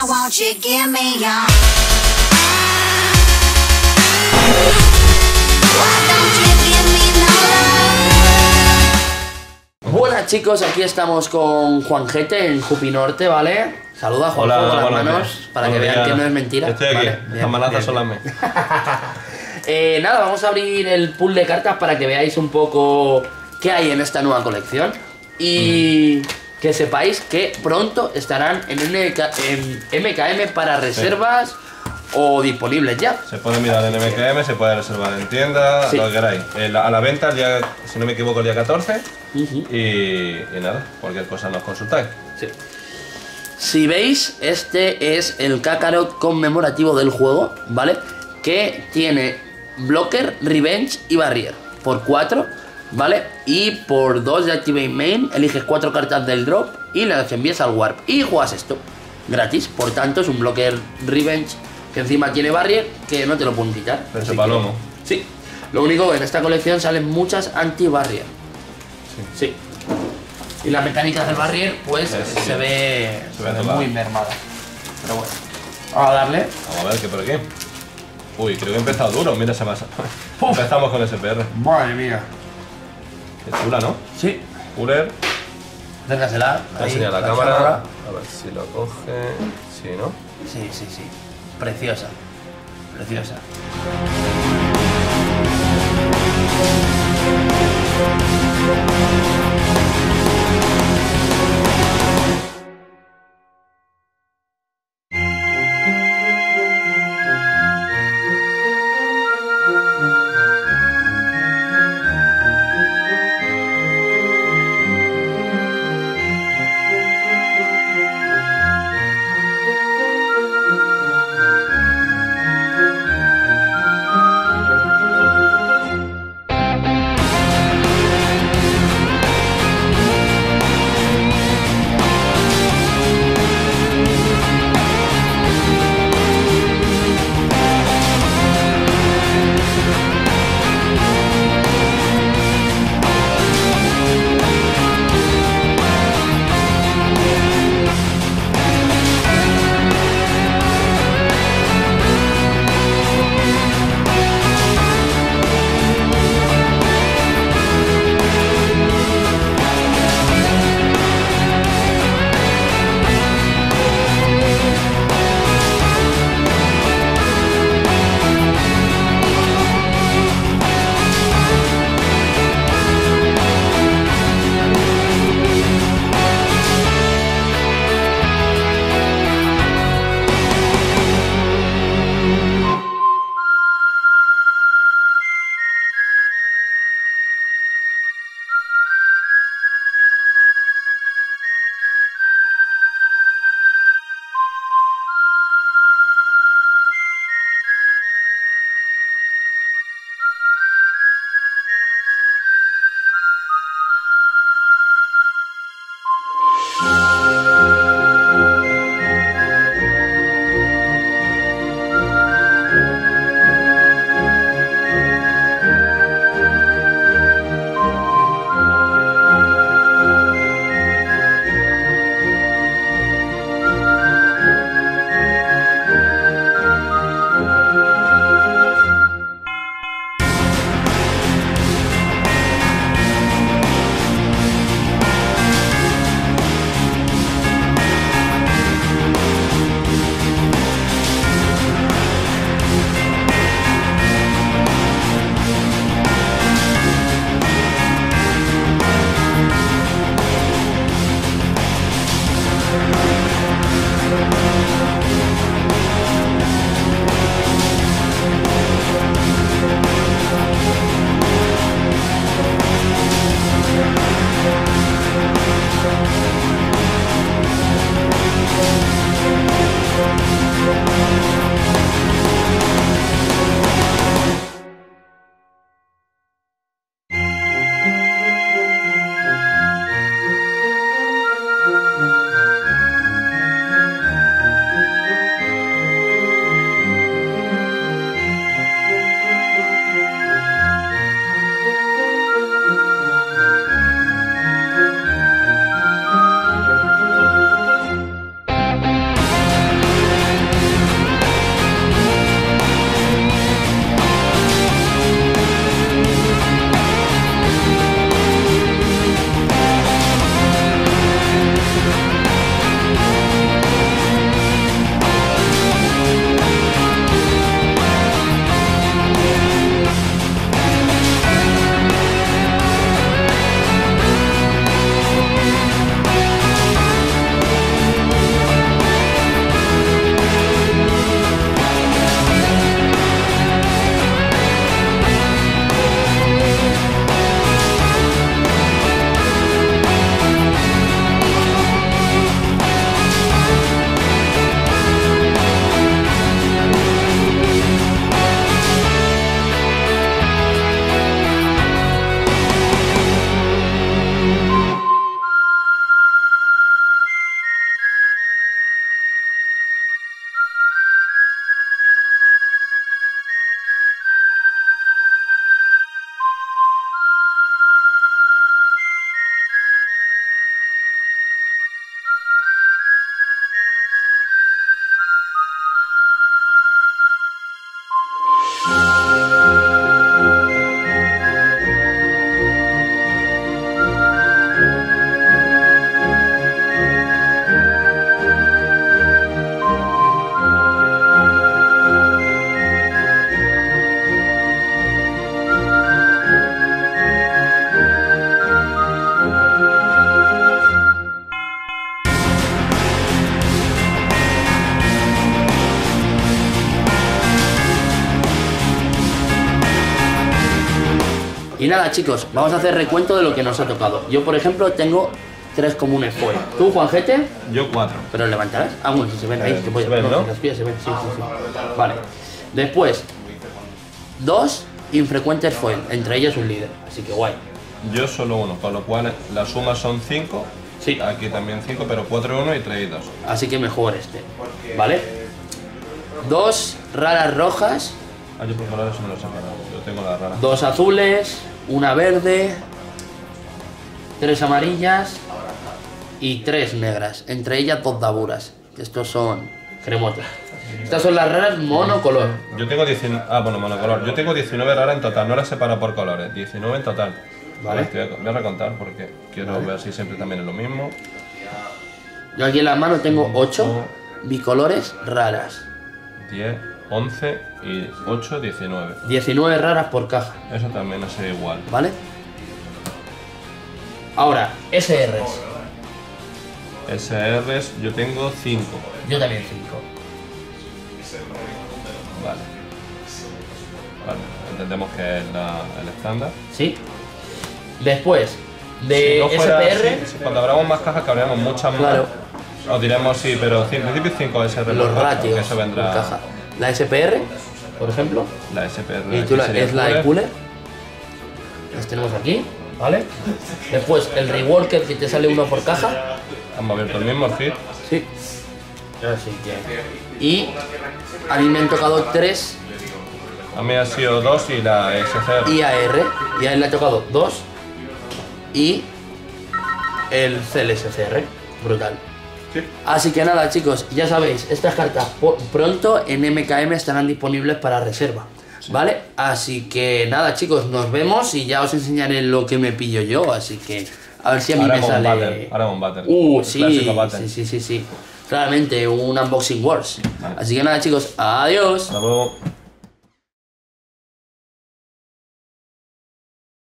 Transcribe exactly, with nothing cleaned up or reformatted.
Won't you give me your... Why don't you give me no love? Buenas chicos, aquí estamos con Juanjete en Jupi Norte, ¿vale? Saluda a Juan Hola, con las buenas manos noches. para que Buenos vean días. que no es mentira. Estoy aquí, Vale, bien, las manazas bien, son las bien. mías. eh, Nada, vamos a abrir el pool de cartas para que veáis un poco qué hay en esta nueva colección. Y mm. que sepáis que pronto estarán en, M K, en M K M para reservas sí. o disponibles ya. Se puede mirar en M K M, se puede reservar en tienda, sí. lo que queráis. El, a la venta, el día, si no me equivoco, el día catorce. Uh-huh. y, y nada, cualquier cosa nos consultáis. Sí. Si veis, este es el Kakarot conmemorativo del juego, ¿vale? Que tiene Blocker, Revenge y Barrier por cuatro, ¿vale? Y por dos de Activate Main, eliges cuatro cartas del drop y las envías al Warp y juegas esto, gratis. Por tanto, es un Blocker Revenge que encima tiene Barrier, que no te lo pueden quitar. Pero palomo. Sí. Lo único que en esta colección salen muchas anti-Barrier. Sí. Sí. Y la mecánica del Barrier, pues, sí, sí. se ve, se ve, se ve muy mermada. Pero bueno, vamos a darle. Vamos a ver qué por aquí. Uy, creo que he empezado duro, mira esa masa. Empezamos con S P R. Madre mía. Qué chula, ¿no? Sí. Cooler. Acércasela. Te enseña la, la cámara. cámara. A ver si lo coge. Sí, ¿no? Sí, sí, sí. Preciosa. Preciosa. Y nada, chicos, vamos a hacer recuento de lo que nos ha tocado. Yo, por ejemplo, tengo tres comunes foil. ¿Tú, Juanjete? Yo cuatro. Pero levantarás. Ah, bueno, si se ven ahí. Eh, que voy a- se ven, no, ¿no? si las pies se ven, sí, sí, sí. Vale. Después, dos infrecuentes foil, entre ellas un líder. Así que guay. Yo solo uno, con lo cual la suma son cinco. Sí. Aquí también cinco, pero cuatro y uno y tres y dos. Así que mejor este. ¿Vale? Dos raras rojas, Ah, yo por colores no lo sé separado. Yo tengo la rara. dos azules, una verde, tres amarillas y tres negras. Entre ellas dos daburas. Estos son cremotas. Estas son las raras monocolor. Yo tengo diecinueve. Ah, bueno, monocolor. Yo tengo diecinueve raras en total, no las separo por colores. diecinueve en total. Vale. Te voy a, voy a recontar porque quiero ver si siempre también es lo mismo. Yo aquí en la mano tengo ocho bicolores raras. diez, once y ocho, diecinueve. diecinueve raras por caja, Eso también es igual. ¿vale? Ahora, S Rs. S Rs yo tengo cinco. Yo también cinco. Vale. Vale, entendemos que es la- el estándar. ¿Sí? Después, de Si no fuera S P R, así, si cuando abramos más cajas, que abramos muchas más. Claro. Os diremos sí, pero en principio cinco S R. los por caja, ratios que eso vendrá. por caja. La S P R, por ejemplo, La S P R. y tú la- sería es la de cooler. Las tenemos aquí, ¿vale? Después, el reworker que te sale uno por caja. Hemos abierto el mismo hit. Sí. Así que. Y a mí me han tocado tres A mí ha sido dos y la S C R. I A R. Y a él le ha tocado dos. Y el C L S C R. Brutal. Sí. Así que nada, chicos, ya sabéis, estas cartas po- pronto en M K M estarán disponibles para reserva. ¿Vale? Así que nada, chicos, nos vemos y ya os enseñaré lo que me pillo yo. Así que a ver si a mí Ahora me con sale. Battle. Ahora con Battle. Uh, El sí, clásico Battle. sí, sí, sí, sí. Claramente, un Unboxing Wars. Así que nada, chicos, adiós. Hasta luego.